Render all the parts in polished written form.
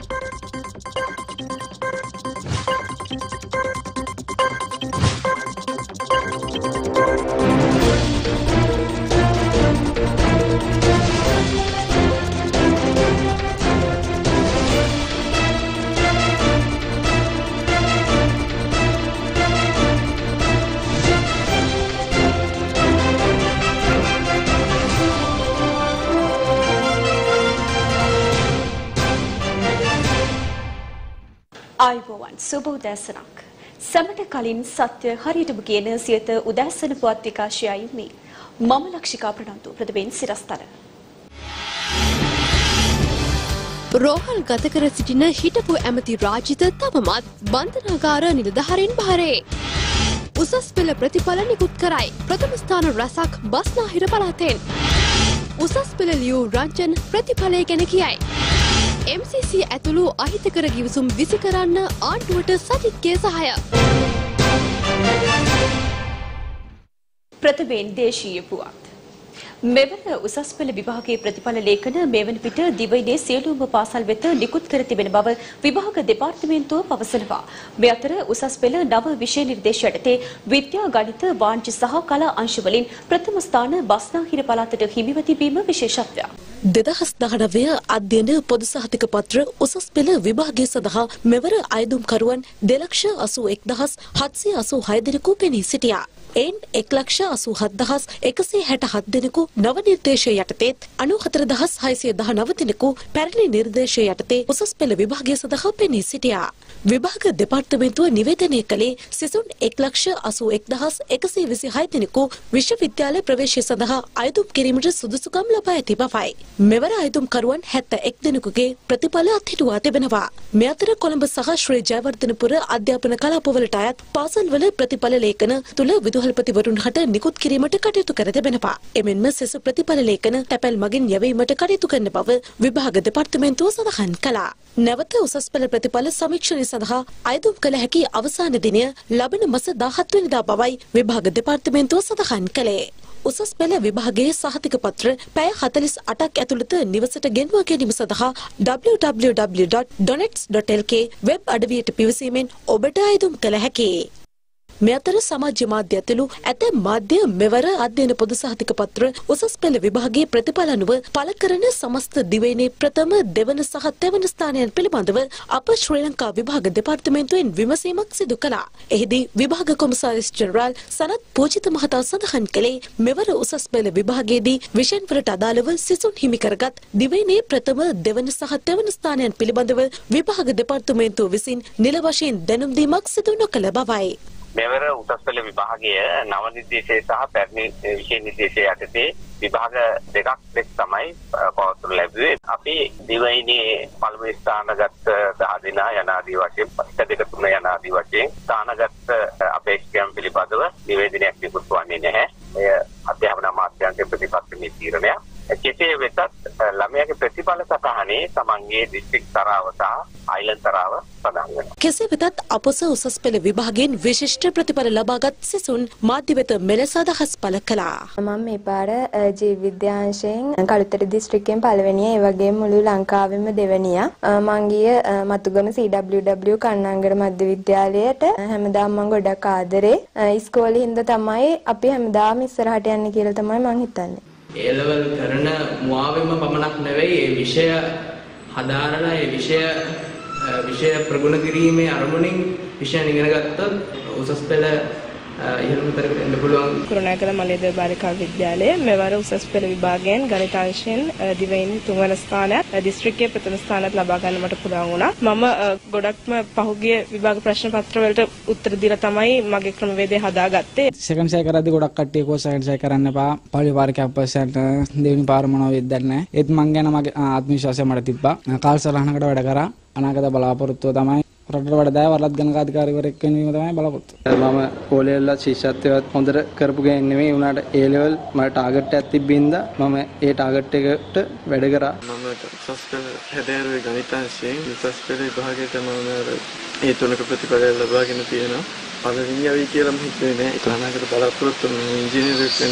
ආයුබෝවන් සුබ උදෑසනක්. සමට කලින් සත්‍ය හරියටම කියන සියත උදෑසන පුවත් විකාශයයි මේ. මම ලක්ෂිකා ප්‍රනන්දු ප්‍රථමයෙන් සිරස්තල. රෝහල් ගත කර සිටින හිටපු ඇමති රාජිත තවමත් බන්ධනාගාර නිලධාරීන් භාරයේ. උසස් පෙළ ප්‍රතිඵල නිකුත් කරයි. ප්‍රථම ස්ථාන රැසක් බස්නාහිර පළාතෙන්. උසස් පෙළ ලියූ රංජන් ප්‍රතිඵලය ගැන කියයි. MCC ඇතුළු අහිතකර ගිවිසුම් විසි කරන්න ආණ්ඩුවට සජිත්ගේ සහාය. ප්‍රථමයෙන් දේශීය පුවත්. මෙවන උසස් පෙළ විභාගයේ ප්‍රතිඵල ලේඛන මෙවන පිට දිවයිනේ සියලුම පාසල් වෙත නිකුත් කර තිබෙන බව විභාග දෙපාර්තමේන්තුව පවසනවා. මේ අතර උසස් පෙළ නව විෂය නිර්දේශ යටතේ විද්‍යා ගණිත වාණිජ්‍ය සහ කලා අංශ වලින් ප්‍රථම ස්ථාන බස්නාහිර පළාතට හිමිව තිබීම විශේෂත්වයක්. 2019 අධ්‍යයන පොදු සහතික පත්‍ර උසස් පෙළ විභාගය සඳහා මෙවර අයදුම්කරුවන් 2,81,786 දෙනෙකු පෙනී සිටියා. එයින් 1,87,167 දෙනෙකු නව නිර්දේශය යටතේත් 94,619 දෙනෙකු පැරණි නිර්දේශය යටතේ උසස් පෙළ විභාගය සඳහා පෙනී සිටියා. විභාග දෙපාර්තමේන්තුව නිවේදනය කළේ සිසුන් 1,81,126 දෙනෙකු විශ්වවිද්‍යාල ප්‍රවේශය සඳහා අයදුම් කිරීමට සුදුසුකම් ලබා ඇති බවයි. මෙවර අයදුම්කරුවන් 71 දෙනෙකුගේ ප්‍රතිඵල අත්හිටුවා තිබෙනවා. මේ අතර කොළඹ සහ ශ්‍රී ජයවර්ධනපුර අධ්‍යාපන කලාපවලට අයත් පාසල්වල ප්‍රතිඵල ලේඛන තුල විදුහල්පතිවරුන් හට නිකුත් කිරීමට කටයුතු කර තිබෙනවා. එමෙන්ම සෙසු ප්‍රතිඵල ලේඛන තැපැල් මගින් යැවීමට කටයුතු කරන බව විභාග දෙපාර්තමේන්තුව සඳහන් කළා. නැවත උසස් පෙළ ප්‍රතිඵල සමීක්ෂණය සඳහා අයදුම් කළ හැකි අවසාන දිනය ලබන මස 17 වෙනිදා බවයි විභාග දෙපාර්තමේන්තුව සඳහන් කළේ. උසස් පෙළ විභාගයේ සහතික පත්‍ර පැය 48ක් ඇතුළත නිවසට ගෙන්වා ගැනීම සඳහා www.donets.lk වෙබ් අඩවියට පිවිසීමෙන් ඔබට අයදුම් කළ හැකියි. මේ අතර සමාජ මාධ්‍ය ඇතුළු ඇතැම් මාධ්‍ය මෙවර අධ්‍යයන පොදු සහතික පත්‍ර උසස් පෙළ විභාගයේ ප්‍රතිඵල අනුව පළ කරන සමස්ත දිවයිනේ ප්‍රථම දෙවන සහ තෙවන ස්ථානයන් පිළිබඳව අප ශ්‍රී ලංකා විභාග දෙපාර්තමේන්තුවෙන් විමසීමක් සිදු කළා. එහිදී විභාග කොමසාරිස් ජෙනරාල් සනත් පූජිත මහතා සඳහන් කළේ මෙවර උසස් පෙළ විභාගයේදී විෂයන් වලට අදාළව සිසුන් හිමි කරගත් දිවයිනේ ප්‍රථම දෙවන සහ තෙවන ස්ථානයන් පිළිබඳව විභාග දෙපාර්තමේන්තුව විසින් නිල වශයෙන් දැනුම් දීමක් සිදු නොකළ බවයි. මෙවර උසස් පෙළ විභාගය නව නිර්දේශය සහ පැරණි විෂය නිර්දේශය යටතේ විභාග දෙකක් ලෙස තමයි පවත්වනු ලැබුවේ. අපි දිවයිනේ පළමු ස්ථානගත 10 දෙනා යනාදී වශයෙන් 1 2 3 යනාදී වශයෙන් ස්ථානගත අපේක්ෂකයන් පිළිබඳව නිවේදනයක් නිකුත් වන්නේ නැහැ. එය අධ්‍යාපන අමාත්‍යාංශයේ ප්‍රතිපත්තිමේ තීරණයක්. කෙසේ වෙතත් ළමයාගේ ප්‍රතිඵල සටහනේ තමන්ගේ දිස්ත්‍රික් තරාව සහ අයිලන්ඩ් තරාව සඳහන් වෙනවා. කෙසේ වෙතත් අපොස උසස් පෙළ විභාගයෙන් විශිෂ්ට ප්‍රතිඵල ලබාගත් සිසුන් මාධ්‍ය වෙත මෙලෙස අදහස් පළ කළා. මම මේ පාර ජීව විද්‍යාංශයෙන් කළුතර දිස්ත්‍රික්කයෙන් පළවෙනිය, ඒ වගේම මුළු ලංකාවෙම දෙවෙනියා. මං ගිය මතුගම CWW කන්නාංගර මධ්‍ය විද්‍යාලයට හැමදාම මම ගොඩක් ආදරේ. ඉස්කෝලේ හින්දා තමයි අපි හැමදාම ඉස්සරහට යන්නේ කියලා තමයි මං හිතන්නේ. ඒ ලෙවල් කරන මුවාවෙම පමණක් නෙවෙයි ඒ විෂය හදාරලා ඒ විෂය ප්‍රගුණ කිරීමේ අරමුණින් විෂය ඉගෙන ගත්තොත් උසස් පෙළ ඉහළම තැනකට එන්න පුළුවන්. කුරුණෑගල මලේදේව බාලිකා විද්‍යාලයේ මෙවර උසස් පෙළ විභාගයෙන් ගණිතාංශයෙන් දිවයින 3 වන ස්ථානයත් දිස්ත්‍රික්කයේ ප්‍රථම ස්ථානයත් ලබා ගන්න මට පුළුවන් වුණා. මම ගොඩක්ම පහුගිය විභාග ප්‍රශ්න පත්‍ර වලට උත්තර දීලා තමයි මගේ ක්‍රමවේදය හදාගත්තේ. සෙකන්ඩ් සයි කරද්දී ගොඩක් කට්ටිය කෝ සෙකන්ඩ් සයි කරන්න එපා. පළවෙනි පාර කැම්පස්යට දෙවෙනි පාර මොනව වෙද්ද නැහැ. ඒත් මං ගැන මගේ ආත්ම විශ්වාසය මට තිබ්බා. කාලසටහනකට වැඩ කරා. අනාගත බලාපොරොත්තුව තමයි රටට වඩා වරලත් ගණකාධිකාරීවරයෙක් වෙනවීම තමයි බලාපොරොත්තු. මම ඕලෙවල් ශිෂ්‍යත්වයත් හොඳට කරපු ගෑන් නෙමෙයි. උනාට ඒ ලෙවල් මට ටාගට් එකක් තිබ්බින්ද මම ඒ ටාගට් එකට වැඩ කරා. මම උසස් පෙළ හැදෑරුවේ ගණිතාංශයෙන්. උසස් පෙළ විභාගයට මම ඒ තුනක ප්‍රතිඵල ලබාගෙන තියෙනවා. පළවෙනි යවි කියලා මම හිතුවේ නෑ. ඒක අනාගත බලාපොරොත්තු ඉංජිනේරුවෙක් වෙන්න ඕනේ.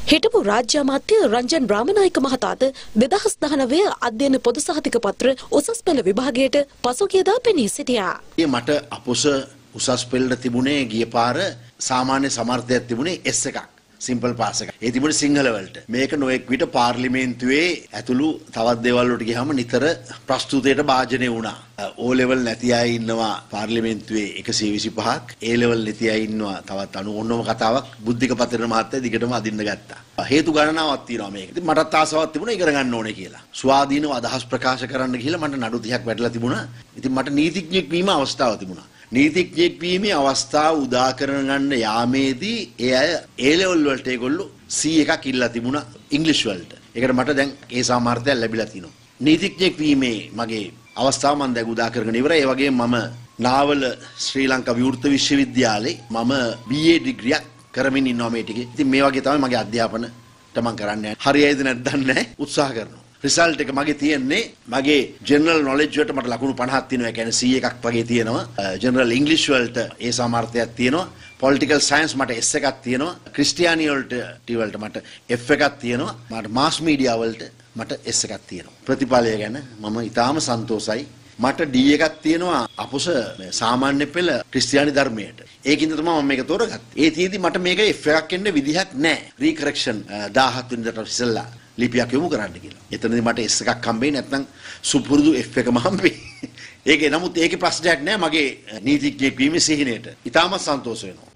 හිටපු රාජ්‍ය අමාත්‍ය රංජන් රාමනායක මහතාද 2019 අධ්‍යයන පොදු සහතික පත්‍ර උසස් පෙළ විභාගයට පසුගියදා පෙනී සිටියා. මට අපොස උසස් පෙළට තිබුණේ ගිය පාර සාමාන්‍ය සමර්ථයක් තිබුණේ S එකක්. සිම්පල් පාස් එක. ඒ තිබුණේ සිංහල වලට. මේක නොඑක් විට පාර්ලිමේන්තුවේ ඇතුළු තවත් දේවල් වලට ගියාම නිතර ප්‍රස්තුතයට භාජනය වුණා. O level නැති අය ඉන්නවා පාර්ලිමේන්තුවේ 125ක්. A level නැති අය ඉන්නවා තවත් 90 කතාවක් බුද්ධික පතන මහත්තයා දිගටම අදින්න ගත්තා. හේතු ගණනාවක් තියෙනවා මේක. ඉතින් මටත් ආසාවක් තිබුණා ඉගෙන ගන්න ඕනේ කියලා. ස්වාධීනව අදහස් ප්‍රකාශ කරන්න කියලා මට නඩු 30ක් වැටලා තිබුණා. ඉතින් මට නීතිඥයෙක් වීම අවස්ථාවක් තිබුණා. නීතිඥයෙක් වීමේ අවස්ථාව උදා කරගන්න යාමේදී ඒ අය A level වලට ඒගොල්ලෝ C එකක් ඉල්ලලා තිබුණා ඉංග්‍රීසි වලට. ඒකට මට දැන් ඒ සාමර්ථ්‍යය ලැබිලා තිනවා. නීතිඥයෙක් වීමේ මගේ අවස්ථාව මම දැන් උදා කරගෙන ඉවරයි. ඒ වගේම මම නාවල ශ්‍රී ලංකා විවෘත විශ්වවිද්‍යාලේ මම BA ඩිග්‍රියක් කරමින් ඉන්නවා මේ ටිකේ. ඉතින් මේ වගේ තමයි මගේ අධ්‍යාපනයට මම කරන්නේ. හරියයිද නැද්ද නැහැ උත්සාහ කරනවා. රිසල්ට් එක මගේ තියෙන්නේ මගේ ජෙනරල් නොලෙජ් වලට මට ලකුණු 50ක් තියෙනවා. ඒ කියන්නේ C එකක් වගේ තියෙනවා. ජෙනරල් ඉංග්‍රීසි වලට ඒ සාමර්ථ්‍යයක් තියෙනවා. පොලිටිකල් සයන්ස් මට S එකක් තියෙනවා. ක්‍රිස්තියානි වලට මට F එකක් තියෙනවා. මට මාස් මීඩියා වලට මට S එකක් තියෙනවා. ප්‍රතිඵලය ගැන මම ඊටාම සන්තෝෂයි. මට D එකක් තියෙනවා අපොස සාමාන්‍ය පෙළ ක්‍රිස්තියානි ධර්මයට. ඒකින්ද තමයි මම මේක තෝරගත්තේ. ඒ තියේදී මට මේක F එකක් එන්න විදිහක් නැහැ. රීකරෙක්ෂන් 17 වෙනිදාට ඉස්සෙල්ලා ලිපියක් යොමු කරන්න කියලා. එතනදී මට S එකක් හම්බෙන්නේ නැත්නම් සුපුරුදු F එකම හම්බෙන්නේ. ඒකේ නමුත් ඒකේ ප්‍රශ්නයක් නැහැ මගේ නීතිඥයෙක් වීමේ සිහිනයට. ඉතාමත් සන්තෝෂ වෙනවා.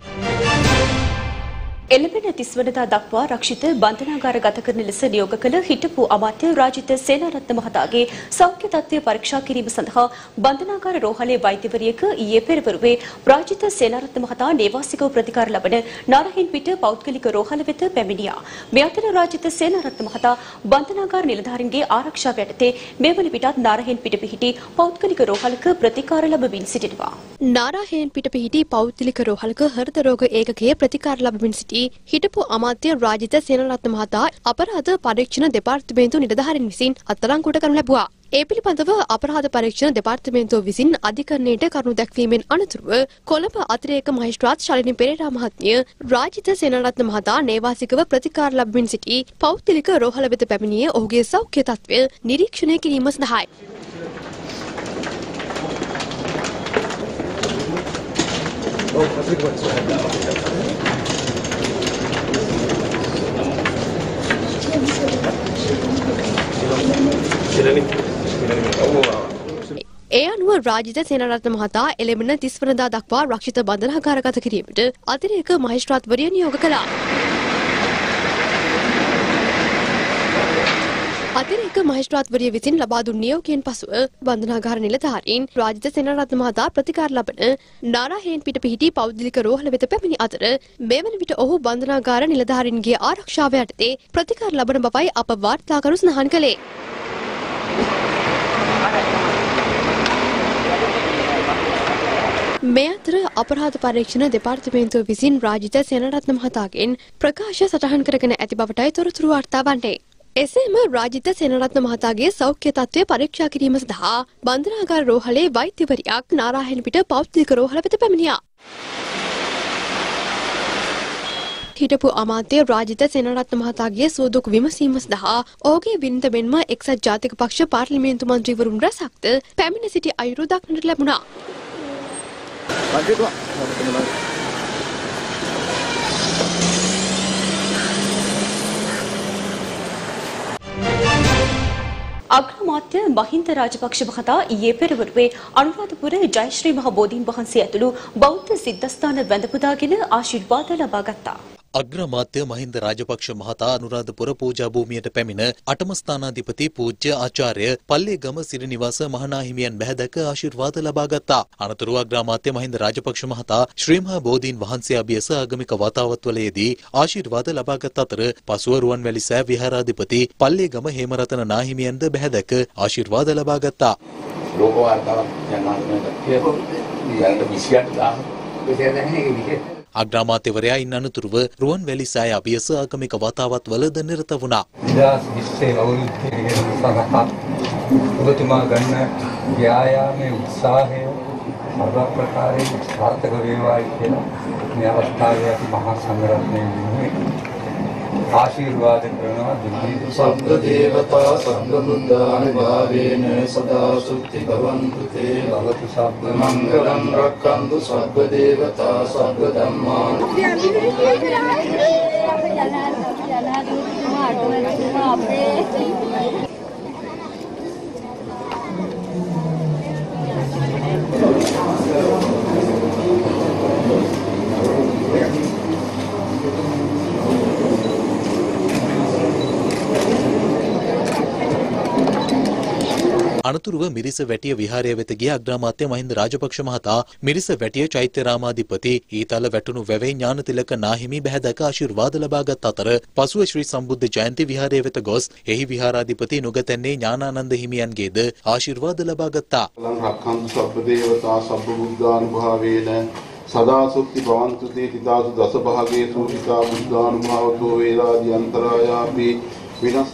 එළඹෙන 30 වෙනිදා දක්වා රක්ෂිත බන්ධනාගාර ගත කරන ලෙස නියෝග කළ හිටපු අමාත්‍ය රාජිත සේනාරත්න මහතාගේ සෞඛ්‍ය තත්ත්වය පරීක්ෂා කිරීම සඳහා බන්ධනාගාර රෝහලේ වෛද්‍යවරියක ඊයේ පෙරවරුවේ රාජිත සේනාරත්න මහතා නේවාසිකව ප්‍රතිකාර ලබන නාරහෙන්පිට පෞද්ගලික රෝහල වෙත පැමිණියා. මේ අතර රාජිත සේනාරත්න මහතා බන්ධනාගාර නිලධාරීන්ගේ ආරක්ෂාව යටතේ මේ වන විටත් නාරහෙන්පිට පිහිටි පෞද්ගලික රෝහලක ප්‍රතිකාර ලැබමින් සිටිනවා. නාරහෙන්පිට පිහිටි පෞද්ගලික රෝහලක හෘද රෝග ඒකකයේ ප්‍රතිකාර ලැබමින් සිටි හිටපු අමාත්‍ය රාජිත සේනාරත්න මහතා අපරාධ පරීක්ෂණ දෙපාර්තමේන්තු නිලධාරීන් විසින් අත්අඩංගුවට ගනු ලැබුවා. ඒ පිළිබඳව අපරාධ පරීක්ෂණ දෙපාර්තමේන්තුව විසින් අධිකරණයට කරුණු දැක්වීමෙන් අනතුරුව කොළඹ අතිරේක මහේස්ත්‍රාත් ශාලිනී පෙරේරා මහත්මිය රාජිත සේනාරත්න මහතා නේවාසිකව ප්‍රතිකාර ලැබමින් සිටි පෞද්ගලික රෝහල වෙත පැමිණියේ ඔහුගේ සෞඛ්‍ය තත්ත්වය නිරීක්ෂණය කිරීම සඳහායි. ඒ අනුව රාජිත සේනාරත්න මහතා එළඹෙන 30 වෙනිදා දක්වා රක්ෂිත බන්ධනාගාරගත කිරීමට අතිරේක මහේස්ත්‍රාත්වරිය නියෝග කළා. අතිරේක මහේස්ත්‍රාත්වරිය විසින් ලබා දුන් නියෝගයෙන් පසුව බන්ධනාගාර නිලධාරීන් රාජිත සේනාරත්න මහතා ප්‍රතිකාර ලබන නාරහෙන්පිට පිහිටි පෞද්ගලික රෝහල වෙත පැමිණි අතර මේ වන විට ඔහු බන්ධනාගාර නිලධාරීන්ගේ ආරක්ෂාව යටතේ ප්‍රතිකාර ලබන බවයි අප වාර්තාකරු සඳහන් කළේ. මේ අතර අපරාධ පරීක්ෂණ දෙපාර්තමේන්තුව විසින් රාජිත සේනාරත්න මහතාගෙන් ප්‍රකාශ සටහන් කරගෙන ඇති බවටයි තොරතුරු වාර්තා වන්නේ. එසේම රාජිත සේනාරත්න මහතාගේ සෞඛ්‍ය තත්ත්වය පරීක්ෂා කිරීම සඳහා බන්ධනාගාර රෝහලේ වෛද්‍යවරියක් නාරහෙන්පිට පෞද්ගලික රෝහල වෙත පැමිණියා. හිටපු අමාත්‍ය රාජිත සේනාරත්න මහතාගේ සුවදුක් විමසීම සඳහා ඔහුගේ බිරිඳ මෙන්ම එක්සත් ජාතික පක්ෂ පාර්ලිමේන්තු මන්ත්‍රීවරුන් රැසක්ද පැමිණ සිටි අයුරු දක්නට ලැබුණා. අග්‍රාමාත්‍ය මහින්ද රාජපක්ෂ මහතා ඊයේ පෙරවරුවේ අනුරාධපුර ජයශ්‍රී මහ බෝධීන් වහන්සේ ඇතුළු බෞද්ධ සිද්ධස්ථාන වැඳ පුදාගෙන ආශිර්වාද ලබා ගත්තා. අග්‍රාමාත්‍ය මහින්ද රාජපක්ෂ මහතා අනුරාධපුර පූජා භූමියට පැමිණ අටම ස්ථානාධිපති පූජ්‍ය ආචාර්ය පල්ලේගම සිරිනිවාස මහනාහිමියන් බැහැදක ආශිර්වාද ලබා ගත්තා. අනතුරුව අග්‍රාමාත්‍ය මහින්ද රාජපක්ෂ මහතා ශ්‍රී මහා බෝධීන් වහන්සේ අභියස ආගමික වතාවත්වලයේදී ආශිර්වාද ලබාගත් අතර පසුව රුවන්වැලි සෑ විහාරාධිපති පල්ලේගම හේමරතන නාහිමියන්ද බැහැදක ආශිර්වාද ලබා ගත්තා. ලෝක වාර්තාවක් යනවා. අග්‍රාමාත්‍යවරයා ඉන් අනතුරුව රුවන්වැලි සෑය අභියස ආගමික වතාවත්වලද නිරත වුණා. 2020 අවුරුද්දේ සඳහා ඔබතුමා ගන්න ව්‍යායාමයේ උත්සාහය සර්ව ප්‍රකාරයෙන් සාර්ථක වේවායි කියලා මේ අවස්ථාවේ අපි මහා සංඝරත්නය වෙනුවෙන් ආශිර්වාද කරනවා දිව්‍ය සබ්බ දේවතා සබ්බ බුද්ධානුභාවේන සදා සුක්ති භවන්තු තේ භවතු සබ්බ මංගලං රක්ඛන්තු සබ්බ දේවතා සබ්බ ධම්මා අනතුරුව මිරිස වැටිය විහාරය වෙත ගිය අග්‍රාමාත්‍ය මහින්ද රාජපක්ෂ මහතා මිරිස වැටිය චෛත්‍යරාමාධිපති ඊතල වැටුණු වැවේ ඥානතිලක නාහිමි බැහැදක ආශිර්වාද ලබාගත් අතර පසුව ශ්‍රී සම්බුද්ධ ජයන්ති විහාරය වෙත ගොස් එහි විහාරාධිපති නුගතැන්නේ ඥානානන්ද හිමියන්ගේද ආශිර්වාද ලබාගත්තා. රක්ඛන්තු සබ්බ දේවතා සබ්බ බුද්ධානුභාවේන සදා සුක්ති භවන්තු තේ තිදාසු දස භාගේ සූචිකා බුද්ධානුභාවතෝ වේලාදි අන්තරායාපි විනස්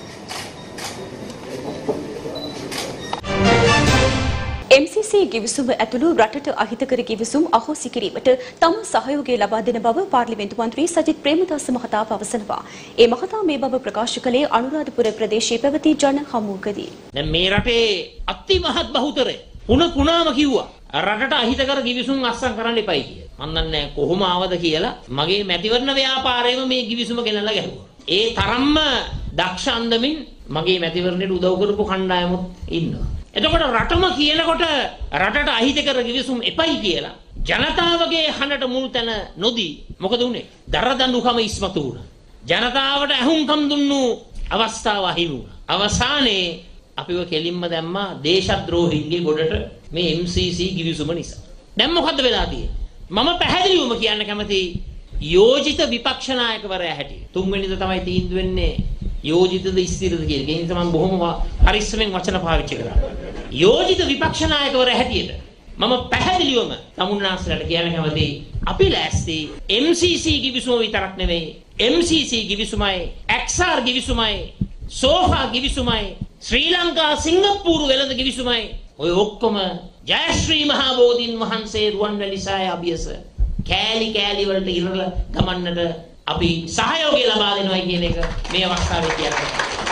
MCC ගිවිසුම ඇතුළු රටට අහිතකර ගිවිසුම් අහෝසි කිරීමට තම සහයෝගය ලබා දෙන බව පාර්ලිමේන්තු මන්ත්‍රී සජිත් ප්‍රේමදාස මහතා පවසනවා. ඒ මහතා මේ බව ප්‍රකාශ කළේ අනුරාධපුර ප්‍රදේශයේ පැවති ජන හමුවකදී. දැන් මේ රටේ අතිමහත් බහුතරය පුණාම කිව්වා රටට අහිතකර ගිවිසුම් අස්සම් කරන්න එපයි කියලා. මන් දන්නේ කොහොම ආවද කියලා මගේ මැතිවරණ ව්‍යාපාරයේම මේ ගිවිසුම ගෙනල්ලා ගැහුවා. ඒ තරම්ම දක්ෂ අන්දමින් මගේ මැතිවරණයට උදව් කරපු කණ්ඩායමුත් ඉන්නවා. එතකොට රටම කියනකොට රටට අහිතකර ගිවිසුම් එපයි කියලා ජනතාවගේ හඬට මුල් තැන නොදී මොකද උනේ? දරදඬුකම ඉස්මතු වුණා. ජනතාවට ඇහුම්කම් දුන්නු අවස්ථාව අහිමි වුණා. අවසානයේ අපිව කෙලින්ම දැම්මා දේශද්‍රෝහීන්ගේ ගොඩට මේ MCC ගිවිසුම නිසා. දැන් මොකද්ද වෙලා තියෙන්නේ? මම පැහැදිලිවම කියන්න කැමති යෝජිත විපක්ෂ නායකවරයා හැටියට තුන්වෙනිද තමයි තීන්දුව වෙන්නේ යෝජිතද ස්ථිරද කියලා. ඒ නිසා මම බොහොම පරිස්සමෙන් වචන පාවිච්චි කරා. යෝජිත විපක්ෂ නායකවරයා හැටියට මම පැහැදිලිවම තමුන්නාස්ලට කියන්න කැමති අපි ලෑස්ති MCC ගිවිසුම විතරක් නෙවෙයි MCC ගිවිසුමයි XR ගිවිසුමයි සෝෆා ගිවිසුමයි ශ්‍රී ලංකා සිංගප්පූරු වෙළඳ ගිවිසුමයි ඔය ඔක්කොම ජයශ්‍රී මහා බෝධීන් වහන්සේ රුවන්වැලි සෑය අභියස කෑලි කෑලි වලට ඉරලා ගමන්නට අපි සහයෝගය ලබා දෙනවා කියන එක මේ අවස්ථාවේ කියන්න.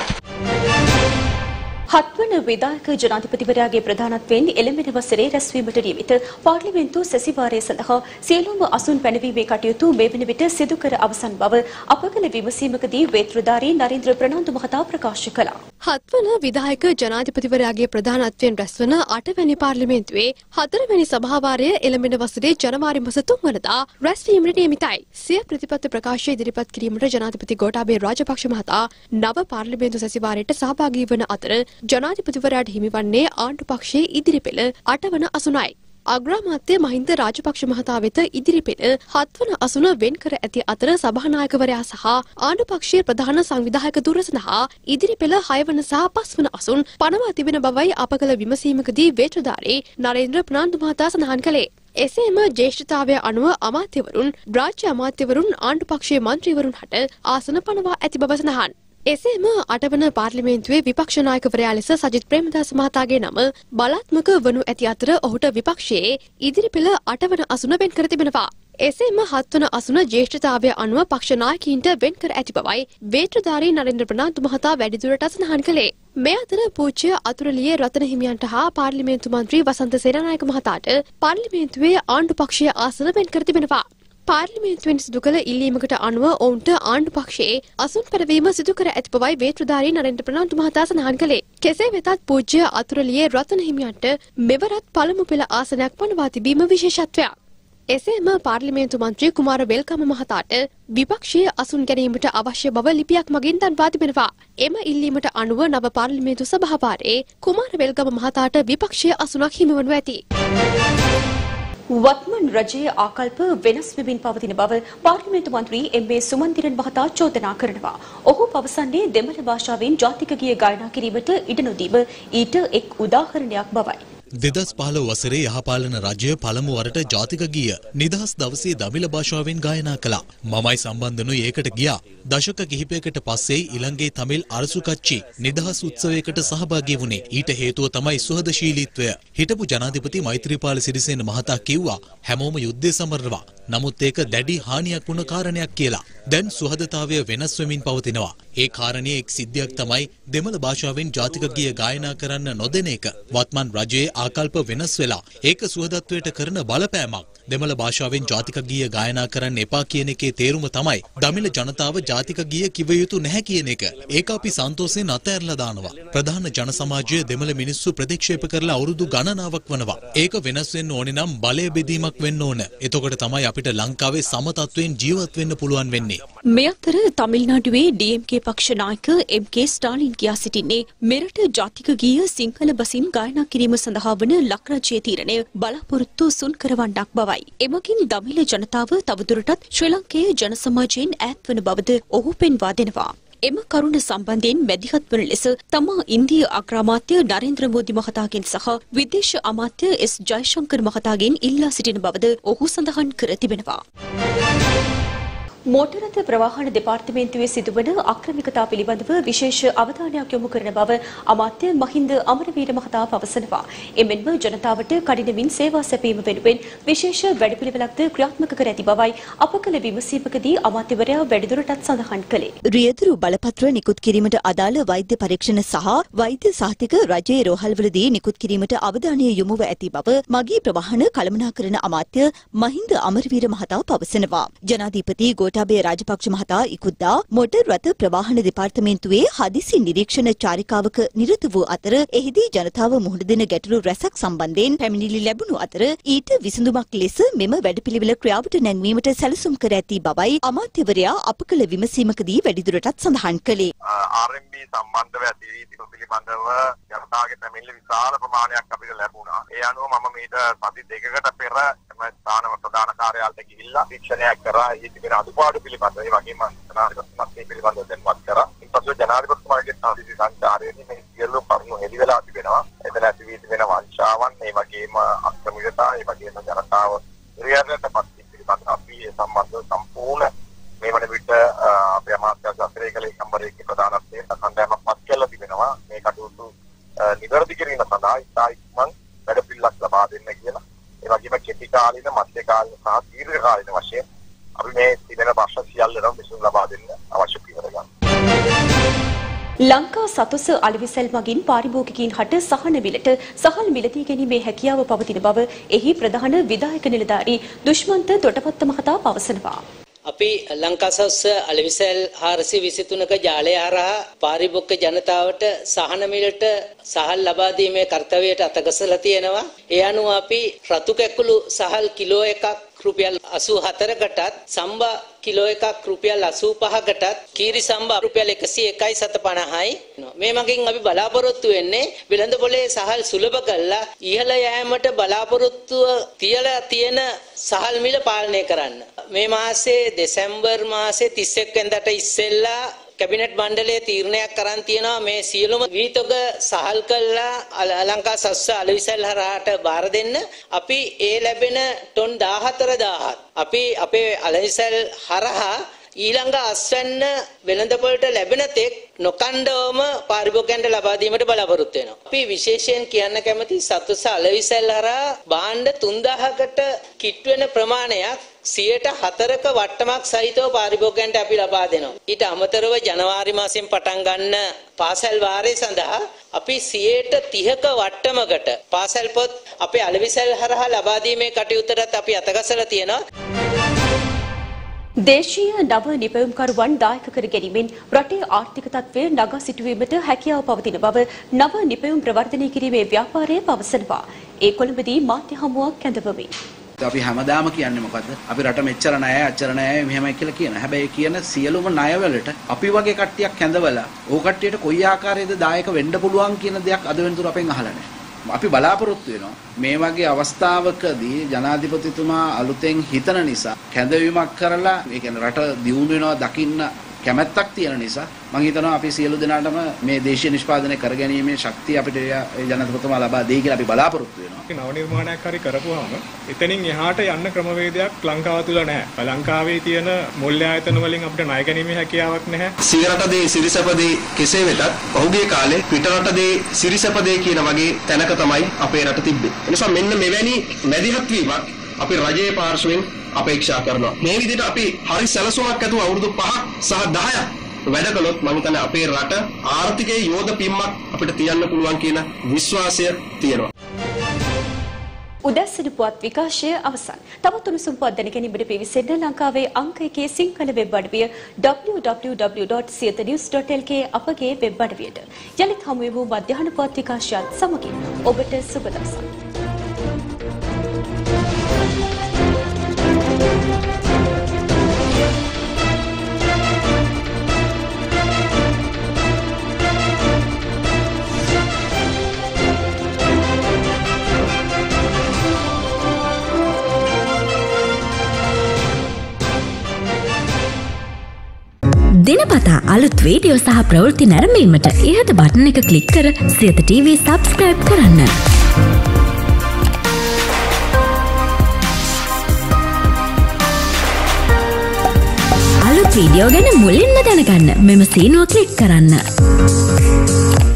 හත්වන විධායක ජනාධිපතිවරයාගේ ප්‍රධානත්වයෙන් එළඹෙන වසරේ රැස්වීමට නියමිත පාර්ලිමේන්තු සැසිවාරය සඳහා සියලුම අසුන් පැනවීමේ කටයුතු මේ වන විට සිදු කර අවසන් බව අප කළ විමසීමකදී වේත්‍රධාරී නරින්ද්‍ර ප්‍රනාන්දු මහතා ප්‍රකාශ කළා. හත්වන විධායක ජනාධිපතිවරයාගේ ප්‍රධානත්වයෙන් රැස්වන 8 වැනි පාර්ලිමේන්තුවේ 4 වැනි සභාවාරය එළඹෙන වසරේ ජනවාරි මාස 3 වනදා රැස්වීමට නියමිතයි. සිය ප්‍රතිපත්ති ප්‍රකාශය ඉදිරිපත් කිරීමට ජනාධිපති ගෝඨාභය රාජපක්ෂ මහතා නව පාර්ලිමේන්තු සැසිවාරයට සහභාගී වන අතර ජනාධිපතිවරයාට හිමිවන්නේ ආණ්ඩු පක්ෂයේ ඉදිරි පෙළ 8 වන අසුනයි. අග්‍රාමාත්‍ය මහින්ද රාජපක්ෂ මහතා වෙත ඉදිරි පෙළ 7 වන අසුන වෙන් කර ඇති අතර සභානායකවරයා සහ ආණ්ඩු පක්ෂයේ ප්‍රධාන සංවිධායක දුර සඳහා ඉදිරි පෙළ 6 වන සහ 5 වන අසුන් පනවා තිබෙන බවයි අප කළ විමසීමකදී වේත්‍රධාරී නරේන්ද්‍ර ප්‍රනාන්දු මහතා සඳහන් කළේ. එසේම ජ්‍යෙෂ්ඨතාවය අනුව අමාත්‍යවරුන් රාජ්‍ය අමාත්‍යවරුන් ආණ්ඩු පක්ෂයේ මන්ත්‍රීවරුන් හට ආසන පනවා ඇති බව සඳහන්. එසේම 8 වන පාර්ලිමේන්තුවේ විපක්ෂ නායකවරයා ලෙස සජිත් ප්‍රේමදාස මහතාගේ නම බලාත්මක වනු ඇති අතර ඔහුට විපක්ෂයේ ඉදිරි පෙළ 8 වන අසුන වෙන් කර තිබෙනවා. එසේම 7 වන අසුන ජ්‍යෙෂ්ඨතාවය අනුව පක්ෂ නායකයින්ට වෙන් කර ඇති බවයි වේත්‍රධාරී නරේන්ද්‍ර ප්‍රනාන්දු මහතා වැඩිදුරටත් සඳහන් කළේ. මේ අතර පූජ්‍ය අතුරුලියේ රතන හිමියන්ට හා පාර්ලිමේන්තු මන්ත්‍රී වසන්ත සේනානායක මහතාට පාර්ලිමේන්තුවේ ආණ්ඩු පක්ෂයේ ආසන වෙන් කර තිබෙනවා. පාර්ලිමේන්තුවෙන් සිදු කළ ඉල්ලීමකට අනුව ඔවුන්ට ආණ්ඩු පක්ෂයේ අසුන් පැනවීම සිදු කර ඇති බවයි වේත්‍රධාරී නරේන්ද්‍ර ප්‍රනාන්දු මහතා සඳහන් කළේ. කෙසේ වෙතත් පූජ්‍ය අතුරුලියේ රතන හිමියන්ට මෙවරත් පළමු පෙළ ආසනයක් පනවා තිබීම විශේෂත්වයක්. එසේම පාර්ලිමේන්තු මන්ත්‍රී කුමාර වෙල්කම මහතාට විපක්ෂයේ අසුන් ගැනීමට අවශ්‍ය බව ලිපියක් මගින් දන්වා තිබෙනවා. එම ඉල්ලීමට අනුව නව පාර්ලිමේන්තු සභාවාරයේ කුමාර වෙල්කම මහතාට විපක්ෂයේ අසුනක් හිමිවනු ඇති. වත්මන් රජයේ ආකල්ප වෙනස් වෙමින් පවතින බව පාර්ලිමේන්තු මන්ත්‍රී එම්.ඒ. සුමන්තිරන් මහතා චෝදනා කරනවා. ඔහු පවසන්නේ දෙමළ භාෂාවෙන් ජාතික ගීය ගායනා කිරීමට ඉඩ නොදීම ඊට එක් උදාහරණයක් බවයි. 2015 වසරේ යහපාලන රජය පළමු වරට ජාතික ගීය නිදහස් දවසේ දමිළ භාෂාවෙන් ගායනා කළා. මමයි සම්බන්ධනුයි ඒකට ගියා. දශක කිහිපයකට පස්සේ ඉලංගේ තමිල් අරසු කච්චි නිදහස් උත්සවයකට සහභාගී වුණේ. ඊට හේතුව තමයි සුහදශීලීත්වය. හිටපු ජනාධිපති මෛත්‍රීපාල සිරිසේන මහතා කිව්වා හැමෝම යුද්ධය සමරනවා. නමුත් ඒක දැඩි හානියක් වුණ කාරණයක් කියලා. දැන් සුහදතාවය වෙනස් වෙමින් පවතිනවා. ඒ කාරණයේ එක් සිද්ධියක් තමයි දෙමළ භාෂාවෙන් ජාතික ගීය ගායනා කරන්න නොදෙන එක. වත්මන් රජයේ ආකල්ප වෙනස් වෙලා ඒක සුහදත්වයට කරන බලපෑමක්. දෙමළ භාෂාවෙන් ජාතික ගීය ගායනා කරන්න එපා කියන එකේ තේරුම තමයි දමිළ ජනතාව ජාතික ගීය කිව යුතු නැහැ කියන එක. ඒක අපි සන්තෝෂයෙන් අතහැරලා දානවා. ප්‍රධාන ජන සමාජය දෙමළ මිනිස්සු ප්‍රතික්ෂේප කරලා අවුරුදු ගණනාවක් වනවා. ඒක වෙනස් වෙන්න ඕනේ නම් බලය බෙදීමක් වෙන්න ඕන. එතකොට තමයි අපිට ලංකාවේ සම තත්වයෙන් ජීවත් වෙන්න පුළුවන් වෙන්නේ. මේ අතර තමිල්නාඩුවේ DMK පක්ෂ නායක MK ස්ටාලින් කියා සිටින්නේ මෙරට ජාතික ගීය සිංහල බසින් ගායනා කිරීම සඳහා වන ලක්රජයේ තීරණය බලාපොරොත්තු සුන් කරවන්නක් බවයි. එමගින් දමිළ ජනතාව තවදුරටත් ශ්‍රී ලංකේය ජන සමාජයෙන් ඈත් වන බවද ඔහු පෙන්වා දෙනවා. එම කරුණ සම්බන්ධයෙන් මැදිහත් වන ලෙස තමා ඉන්දිය අග්‍රාමාත්‍ය නරේන්ද්‍ර මෝදි මහතාගෙන් සහ විදේශ අමාත්‍ය S ජයශංකර් මහතාගෙන් ඉල්ලා සිටින බවද ඔහු සඳහන් කර තිබෙනවා. මෝටර් රථ ප්‍රවාහන දෙපාර්තමේන්තුවේ සිදුවන අක්‍රමිකතා පිළිබඳව විශේෂ අවධානයක් යොමු කරන බව අමාත්‍ය මහින්ද අමරවීර මහතා පවසනවා. එමෙන්ම ජනතාවට කඩිනමින් සේවා සැපීම වෙනුවෙන් විශේෂ වැඩපිළිවෙලක්ද ක්‍රියාත්මක කර ඇති බවයි අප කළ විමසීමකදී අමාත්‍යවරයා වැඩිදුරටත් සඳහන් කළේ. රියදුරු බලපත්‍ර නිකුත් කිරීමට අදාළ වෛද්‍ය පරීක්ෂණ සහ වෛද්‍ය සහතික රජයේ රෝහල්වලදී නිකුත් කිරීමට අවධානය යොමුව ඇති බව මගී ප්‍රවාහන කළමනාකරණ අමාත්‍ය මහින්ද අමරවීර මහතා පවසනවා. ජනාධිපති ගෝඨාභය රාජපක්ෂ මහතා ඉකුද්දා මොටර් රථ ප්‍රවාහන දෙපාර්තමේන්තුවේ හදිසි නිරීක්ෂණ චාරිකාවක නිරත වූ අතර එහිදී ජනතාව මුහුණ දෙන ගැටලු රැසක් සම්බන්ධයෙන් පැමිණිලි ලැබුණු අතර ඊට විසඳුමක් ලෙස මෙම වැඩපිළිවෙල ක්‍රියාවට නැංවීමට සැලසුම් කර ඇති බවයි අමාත්‍යවරයා අප කළ විමසීමකදී වැඩිදුරටත් සඳහන් කළේ. RMB සම්බන්ධව ඇති තිබු පිළිබඳව ජනතාවගේ පැමිණිලි විශාල ප්‍රමාණයක් අපිට ලැබුණා. ඒ අනුව මම මීට සති දෙකකට පෙර ස්ථාන ප්‍රධාන කාර්යාලයට ගිහිල්ලා පරීක්ෂණයක් කරා. ඒ තිබෙන අඩුපාඩු පිළිබඳව ඒ වගේම ජනාධිපතිතුමාත් පිළිබඳව දැනුවත් කරා. ඊපසු ජනාධිපතිතුමාගේ සාධිති සංචාරයේදී මේ සියලු කරුණු හෙළිවෙලා තිබෙනවා. එතන ඇති වී තිබෙන වංචාවන්, ඒ වගේම අක්‍රමිකතා, ඒ වගේම ජනතාව ඉරියව්වටපත් පිළිබඳව අපි ඒ සම්බන්ධව සම්පූර්ණ මේ වන විට අපේ අමාත්‍ය අතිරේකල ඒකම්බරයේ ප්‍රධානත්වයෙන් සම්බන්ධයක් පත් කළා තිබෙනවා. මේ කටයුතු නිවැරදි කිරීම සඳහා ඉතාමත් වැඩපිළිවෙලක් ලබා දෙන්න කියලා. ඒ වගේම කෙටි කාලීන, මධ්‍ය කාලීන සහ දීර්ඝ කාලීන වශයෙන් අපි මේ තිබෙන ප්‍රශ්න සියල්ලම විසඳුම් ලබා දෙන්න අවශ්‍ය පියවර ගන්නවා. ලංකා සතුස අලෙවිසැල් මගින් පාරිභෝගිකයින් හට සහන මිලට සහල් මිලදී ගැනීමේ හැකියාව පවතින බව එහි ප්‍රධාන විධායක නිලධාරී දුෂ්මන්ත තොටපත්ත මහතා පවසනවා. අපි ලංකාසස් අලෙවිසැල් 423ක ජාලය හරහා පාරිභෝගික ජනතාවට සහන මිලට සහල් ලබා දීමේ කර්තව්‍යයට අතගසලා තියෙනවා. ඒ අනුව අපි රතු කැකුළු සහල් කිලෝ එකක් රුපියල් 84කටත් සම්බා කිලෝ එකක් රුපියල් 85කටත් කීරි සම්බා රුපියල් 101.50යි. මේ මගින් අපි බලාපොරොත්තු වෙන්නේ විලඳ පොලේ සහල් සුලභ කළා ඉහළ යෑමට බලාපොරොත්තුව තියලා තියෙන සහල් මිල පාලනය කරන්න. මේ මාසේ දෙසැම්බර් මාසේ 31 වෙනිදාට ඉස්සෙල්ලා කැබිනට් මණ්ඩලයේ තීරණයක් කරන් තියෙනවා මේ සියලුම විහිතක සහල් කළා ලංකා සස්ස අලෙවිසැල් හරහාට බාර දෙන්න. අපි ඒ ලැබෙන ටොන් 14000ක් අපි අපේ අලෙවිසැල් හරහා ඊළඟ අස්වැන්න වෙළඳපොළට ලැබෙන තෙක් නොකණ්ඩවම පාරිභෝගිකයන්ට ලබා දීමට බලාපොරොත්තු වෙනවා. අපි විශේෂයෙන් කියන්න කැමති සතුස අලෙවිසැල් හරහා භාණ්ඩ 3000කට කිට් වෙන ප්‍රමාණයක් 104ක වට්ටමක් සහිතව පාරිභෝගිකයන්ට අපි ලබා දෙනවා. ඊට අමතරව ජනවාරි මාසයෙන් පටන් ගන්න පාසල් වාරය සඳහා අපි 130ක වට්ටමකට පාසල් පොත් අපේ අලෙවිසැල් හරහා ලබා දීමේ කටයුත්තට අපි අතගසලා තියෙනවා. දේශීය නව නිපැයුම්කරුවන් දායක කර ගැනීමෙන් රටේ ආර්ථික තත්ත්වය නගා සිටුවීමට හැකියාව පවතින බව නව නිපැයුම් ප්‍රවර්ධනය කිරීමේ ව්‍යාපාරය පවසනවා. ඒ කොළඹදී මාධ්‍ය හමුවක් කැඳවමින් අපි හැමදාම කියන්නේ මොකද්ද? අපි රට මෙච්චර ණයයි අච්චර ණයයි මෙහෙමයි කියලා කියන. හැබැයි කියන සියලුම ණයවලට අපි වගේ කට්ටියක් කැඳවලා ඕ කට්ටියට කොයි ආකාරයේද දායක වෙන්න පුළුවන් කියන දෙයක් අද වෙනතුරු අපෙන් අහලා නැහැ. අපි බලාපොරොත්තු වෙනවා මේ වගේ අවස්ථාවකදී ජනාධිපතිතුමා අලුතෙන් හිතන නිසා කැඳවීමක් කරලා ඒ කියන්නේ රට දියුණු වෙනවා දකින්න කැමැත්තක් තියෙන නිසා මම හිතනවා අපි සියලු දෙනාටම මේ දේශීය නිෂ්පාදනය කරගැනීමේ ශක්තිය අපිට ජනාධිපතිතුමා ලබා දෙයි කියලා අපි බලාපොරොත්තු වෙනවා. අපි නව නිර්මාණයක් හරි කරපුවාම එතනින් එහාට යන්න ක්‍රමවේදයක් ලංකාව තුල නැහැ. ලංකාවේ තියෙන මූල්‍ය ආයතන වලින් අපිට ණය ගැනීමේ හැකියාවක් නැහැ. සියරටදී සිරිසපදේ කෙසේ වෙතත් පහුගිය කාලේ පිටරටදී සිරිසපදේ කියන වගේ තැනක තමයි අපේ රට තිබ්බේ. ඒ නිසා මෙන්න මෙවැනි මැදිහත් වීමක් අපි රජයේ පාර්ශවයෙන් අපේක්ෂා කරනවා. මේ විදිහට අපි හරි සැලසුමක් ඇතුව අවුරුදු 5ක් සහ 10ක් වැඩ කළොත් මම හිතන්නේ අපේ රට ආර්ථිකයේ යෝධ පිම්මක් අපිට තියන්න පුළුවන් කියන විශ්වාසය තියෙනවා. උදැසන පුවත් විකාශය අවසන්. තවත් උණුසුම් පුවත් දැනගැනීමට පිවිසෙන්න ලංකාවේ අංක 1 සිංහල වෙබ් අඩවිය www.siyathenews.lk අපගේ වෙබ් අඩවියට. යලිත් හමු වෙමු මධ්‍යහන පුවත් විකාශයත් සමගින්. ඔබට සුබ දවසක්. දිනපතා අලුත් වීඩියෝ සහ ප්‍රවෘත්ති නැරඹීමට ඉහත බටන් එක ක්ලික් කර සියත TV සබ්ස්ක්‍රයිබ් කරන්න. අලුත් වීඩියෝ ගැන මුලින්ම දැනගන්න මෙම සීනුව ක්ලික් කරන්න.